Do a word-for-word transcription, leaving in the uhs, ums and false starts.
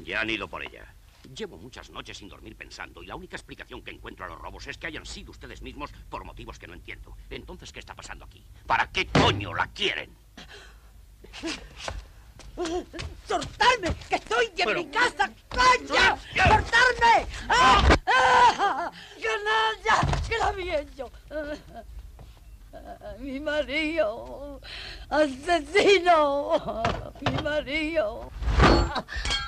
Ya han ido por ella. Llevo muchas noches sin dormir pensando y la única explicación que encuentro a los robos es que hayan sido ustedes mismos por motivos que no entiendo. Entonces, ¿qué está pasando aquí? ¿Para qué coño la quieren? ¡Soltarme! ¡Que estoy en Pero... mi casa! ¡Coño! ¡Soltarme! ¡Ah! ¡Ah! ¡Canalla! ¡Que la había hecho! ¡Mi marido! ¡Asesino! ¡Mi marido!